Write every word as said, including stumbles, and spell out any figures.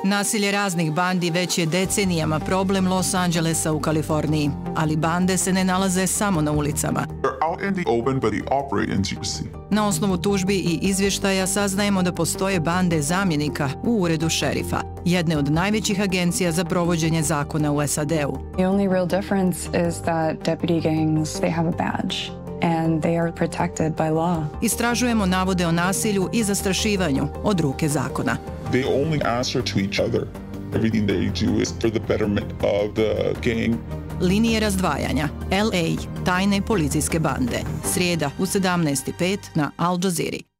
Nasilje raznih bandi već je decenijama problem Los Angelesa u Kaliforniji, ali bande se ne nalaze samo na ulicama. Na osnovu tužbi i izvještaja saznajemo da postoje bande zamjenika u uredu šerifa, jedne od najvećih agencija za provođenje zakona u S A D-u. The only real difference is that deputy gangs, they have a badge and they are protected by law. Istražujemo navode o nasilju i zastrašivanju od ruke zakona. They only answer to each other. Everything they do is for the betterment of the gang. Linije razdvajanja. L A. Tajne policijske bande. Srijeda u sedamnaest i pet na Al Jazeera.